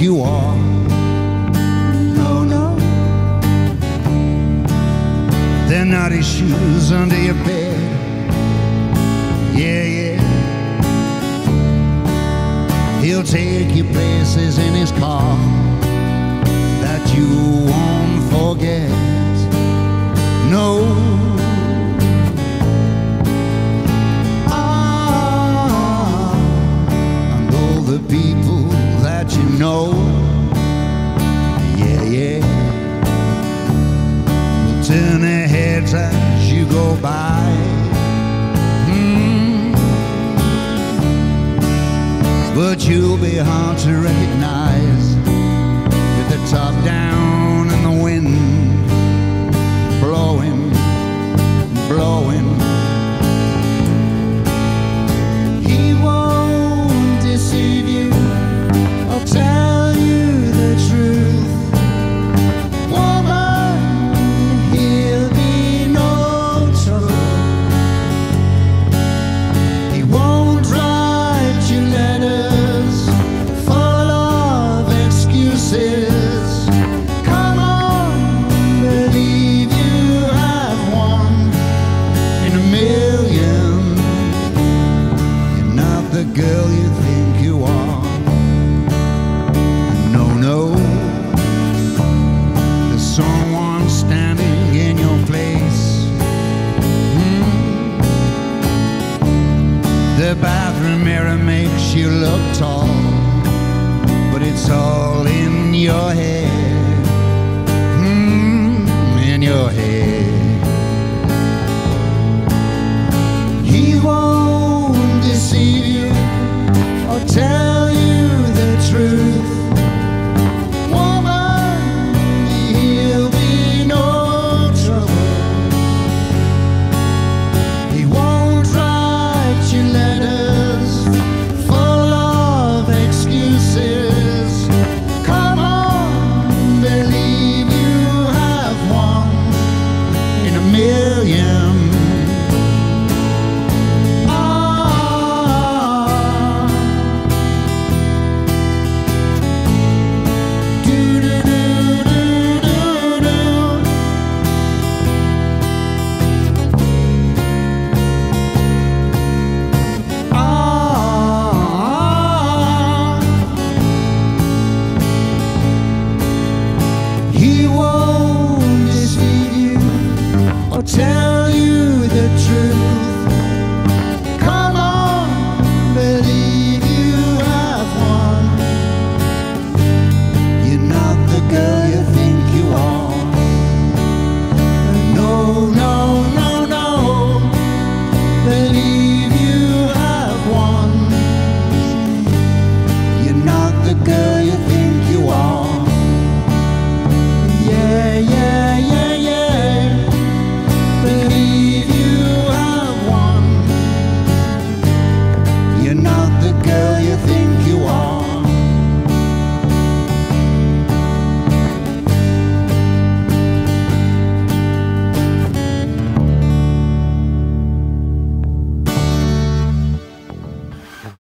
you are. No, no, they're not his shoes under your bed. Yeah, yeah, he'll take you places in his car that you won't forget. No, and all the people that you know, yeah, yeah, will turn their heads as you go by. But you'll be hard to recognize with the top down and the wind blowing, blowing. He won't deceive you or tell you the truth. Woman, he'll be no trouble. He won't write you letters full of excuses. Come on, believe you have one in a million. You're not the girl you think you are. No, no, there's someone standing in your place. The bathroom mirror makes you look tall, but it's all in your head.